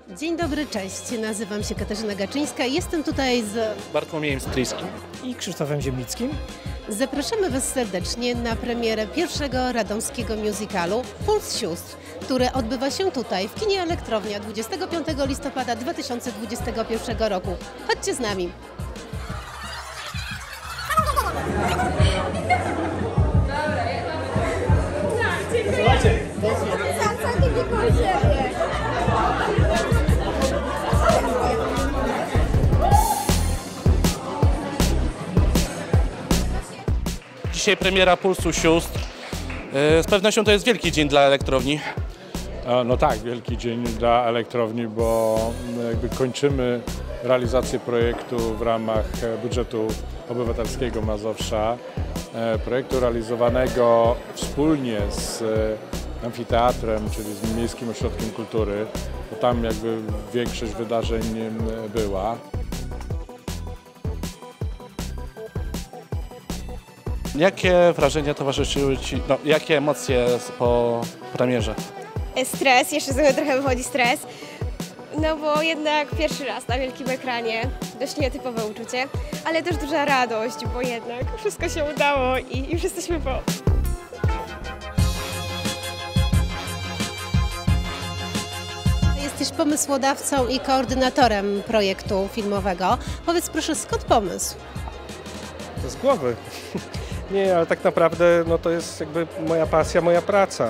Dzień dobry, cześć. Nazywam się Katarzyna Gaczyńska i jestem tutaj z Bartłomiejem Stryjskim i Krzysztofem Ziemnickim. Zapraszamy Was serdecznie na premierę pierwszego radomskiego musicalu Puls Sióstr, który odbywa się tutaj w kinie Elektrownia 25 listopada 2021 roku. Chodźcie z nami. Dzisiaj premiera Pulsu Sióstr. Z pewnością to jest wielki dzień dla Elektrowni. No tak, wielki dzień dla Elektrowni, bo jakby kończymy realizację projektu w ramach budżetu obywatelskiego Mazowsza. Projektu realizowanego wspólnie z amfiteatrem, czyli z Miejskim Ośrodkiem Kultury, bo tam jakby większość wydarzeń była. Jakie wrażenia towarzyszyły Ci, jakie emocje po premierze? Stres, jeszcze z tego trochę wychodzi stres, no bo jednak pierwszy raz na wielkim ekranie, dość nietypowe uczucie, ale też duża radość, bo jednak wszystko się udało i już jesteśmy po. Jesteś pomysłodawcą i koordynatorem projektu filmowego. Powiedz proszę, skąd pomysł? To z głowy. Nie, ale tak naprawdę no to jest jakby moja pasja, moja praca.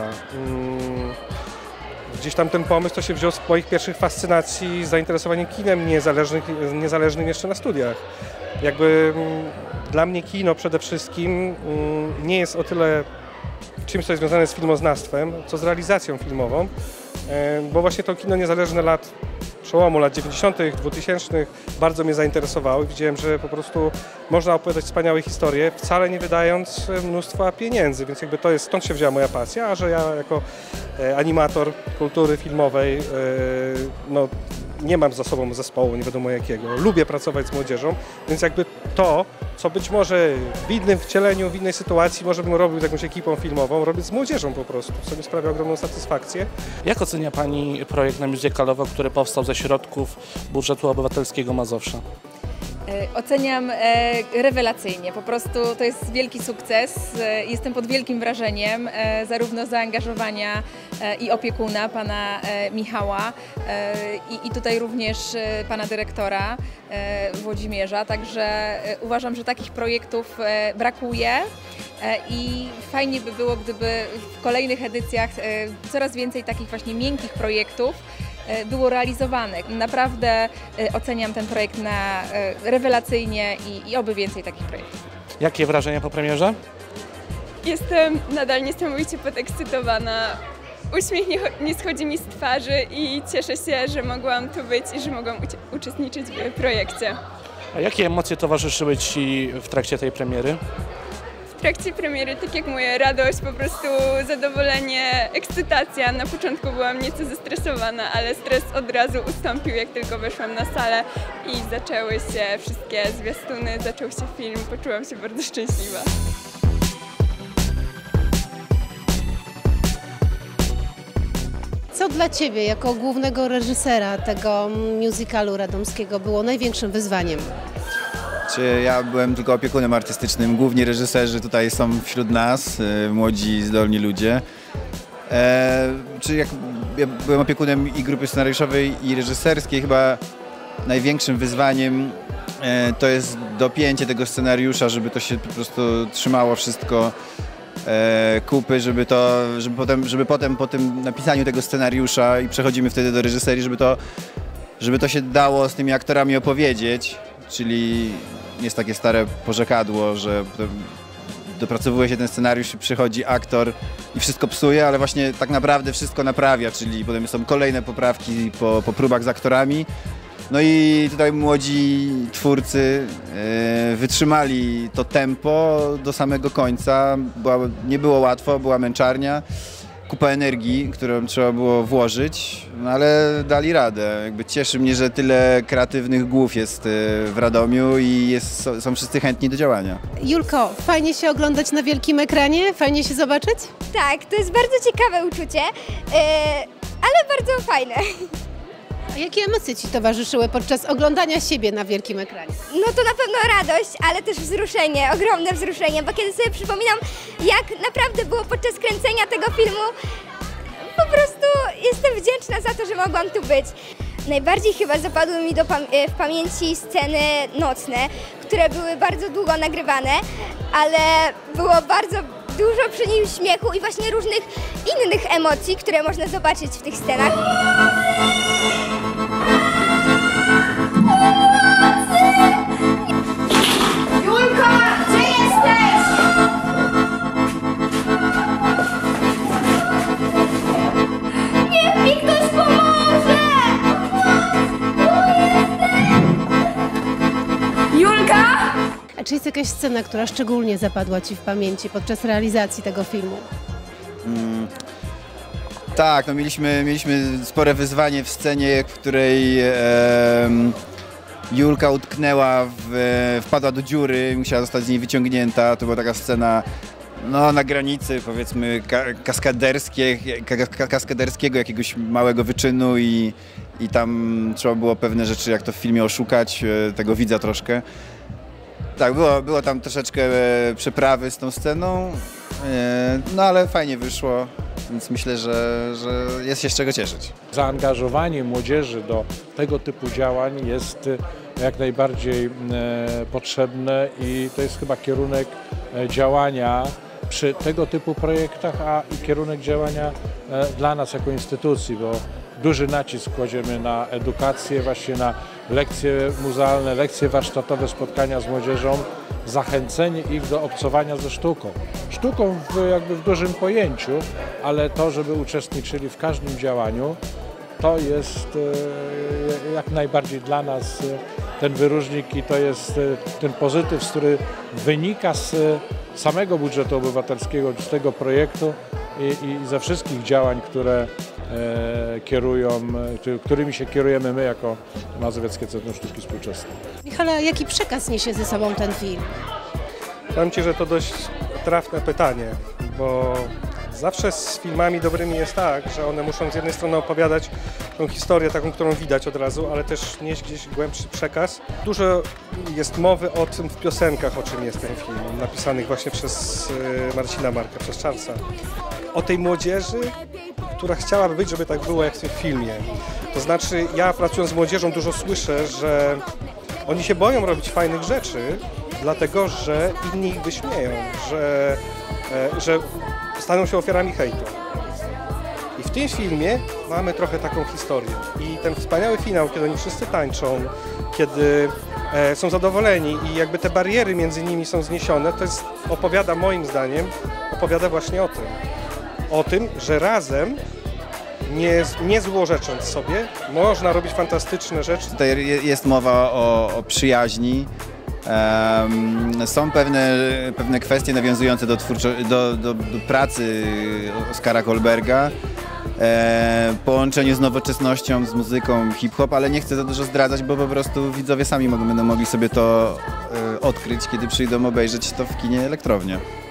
Gdzieś tam ten pomysł to się wziął z moich pierwszych fascynacji, zainteresowaniem kinem niezależnym jeszcze na studiach. Jakby dla mnie kino przede wszystkim nie jest o tyle czymś, co jest związane z filmoznawstwem, co z realizacją filmową, bo właśnie to kino niezależne przełomu lat 90., 2000 bardzo mnie zainteresowało i widziałem, że po prostu można opowiadać wspaniałe historie, wcale nie wydając mnóstwa pieniędzy, więc jakby to jest, stąd się wzięła moja pasja, a że ja jako animator kultury filmowej no, nie mam za sobą zespołu, nie wiadomo jakiego, lubię pracować z młodzieżą, więc jakby to, co być może w innym wcieleniu, w innej sytuacji może bym robił z jakąś ekipą filmową, robię z młodzieżą po prostu, co mi sprawia ogromną satysfakcję. Jak ocenia Pani projekt na musicalowy, który powstał ze środków budżetu obywatelskiego Mazowsza? Oceniam rewelacyjnie, po prostu to jest wielki sukces, jestem pod wielkim wrażeniem zarówno zaangażowania i opiekuna, pana Michała i tutaj również pana dyrektora Włodzimierza, także uważam, że takich projektów brakuje i fajnie by było, gdyby w kolejnych edycjach coraz więcej takich właśnie miękkich projektów było realizowanych. Naprawdę oceniam ten projekt na rewelacyjnie i oby więcej takich projektów. Jakie wrażenia po premierze? Jestem nadal niesamowicie podekscytowana. Uśmiech nie schodzi mi z twarzy i cieszę się, że mogłam tu być i że mogłam uczestniczyć w projekcie. A jakie emocje towarzyszyły Ci w trakcie tej premiery? W trakcie premiery, tak jak moja radość, po prostu zadowolenie, ekscytacja. Na początku byłam nieco zestresowana, ale stres od razu ustąpił, jak tylko weszłam na salę i zaczęły się wszystkie zwiastuny, zaczął się film, poczułam się bardzo szczęśliwa. Co dla Ciebie, jako głównego reżysera tego musicalu radomskiego, było największym wyzwaniem? Ja byłem tylko opiekunem artystycznym, głównie reżyserzy tutaj są wśród nas, młodzi, zdolni ludzie. Ja byłem opiekunem i grupy scenariuszowej i reżyserskiej, chyba największym wyzwaniem to jest dopięcie tego scenariusza, żeby to się po prostu trzymało wszystko kupy, żeby potem po tym napisaniu tego scenariusza i przechodzimy wtedy do reżyserii, żeby to się dało z tymi aktorami opowiedzieć, czyli jest takie stare porzekadło, że dopracowuje się ten scenariusz i przychodzi aktor i wszystko psuje, ale właśnie tak naprawdę wszystko naprawia, czyli potem są kolejne poprawki po próbach z aktorami. No i tutaj młodzi twórcy wytrzymali to tempo do samego końca. Nie było łatwo, była męczarnia, kupa energii, którą trzeba było włożyć, no ale dali radę. Jakby cieszy mnie, że tyle kreatywnych głów jest w Radomiu i są wszyscy chętni do działania. Julko, fajnie się oglądać na wielkim ekranie? Fajnie się zobaczyć? Tak, to jest bardzo ciekawe uczucie, ale bardzo fajne. A jakie emocje Ci towarzyszyły podczas oglądania siebie na wielkim ekranie? No to na pewno radość, ale też wzruszenie, ogromne wzruszenie, bo kiedy sobie przypominam, jak naprawdę było podczas kręcenia tego filmu, po prostu jestem wdzięczna za to, że mogłam tu być. Najbardziej chyba zapadły mi w pamięci sceny nocne, które były bardzo długo nagrywane, ale było bardzo dużo przy nim śmiechu i właśnie różnych innych emocji, które można zobaczyć w tych scenach. Julka, gdzie jesteś? Niech mi ktoś pomoże! Julka? A czy jest jakaś scena, która szczególnie zapadła Ci w pamięci podczas realizacji tego filmu? Tak, no mieliśmy spore wyzwanie w scenie, w której Julka utknęła, wpadła do dziury i musiała zostać z niej wyciągnięta. To była taka scena no, na granicy, powiedzmy, kaskaderskiego jakiegoś małego wyczynu i tam trzeba było pewne rzeczy, jak to w filmie, oszukać, tego widza troszkę. Tak, było tam troszeczkę przeprawy z tą sceną, no ale fajnie wyszło, więc myślę, że jest się z czego cieszyć. Zaangażowanie młodzieży do tego typu działań jest jak najbardziej potrzebne i to jest chyba kierunek działania przy tego typu projektach, a i kierunek działania dla nas jako instytucji, bo duży nacisk kładziemy na edukację, właśnie na lekcje muzealne, lekcje warsztatowe, spotkania z młodzieżą, zachęcenie ich do obcowania ze sztuką. Sztuką jakby w dużym pojęciu, ale to, żeby uczestniczyli w każdym działaniu, to jest jak najbardziej dla nas ten wyróżnik i to jest ten pozytyw, który wynika z samego budżetu obywatelskiego, z tego projektu i ze wszystkich działań, którymi się kierujemy my jako Mazowieckie Centrum Sztuki Współczesnej. Michale, jaki przekaz niesie ze sobą ten film? Powiem Ci, że to dość trafne pytanie, bo zawsze z filmami dobrymi jest tak, że one muszą z jednej strony opowiadać tą historię taką, którą widać od razu, ale też nieść gdzieś głębszy przekaz. Dużo jest mowy o tym w piosenkach, o czym jest ten film, napisanych właśnie przez Marcina Marka, przez Charlesa. O tej młodzieży, która chciałaby być, żeby tak było jak w tym filmie. To znaczy, ja pracując z młodzieżą dużo słyszę, że oni się boją robić fajnych rzeczy, dlatego że inni ich wyśmieją, że staną się ofiarami hejtu. I w tym filmie mamy trochę taką historię. I ten wspaniały finał, kiedy oni wszyscy tańczą, kiedy są zadowoleni i jakby te bariery między nimi są zniesione, to jest, moim zdaniem, opowiada właśnie o tym. O tym, że razem, nie złorzecząc sobie, można robić fantastyczne rzeczy. Tutaj jest mowa o przyjaźni. Są pewne kwestie nawiązujące do pracy Oskara Kolberga, połączeniu z nowoczesnością, z muzyką hip-hop, ale nie chcę za dużo zdradzać, bo po prostu widzowie sami będą mogli sobie to odkryć, kiedy przyjdą obejrzeć to w kinie Elektrownia.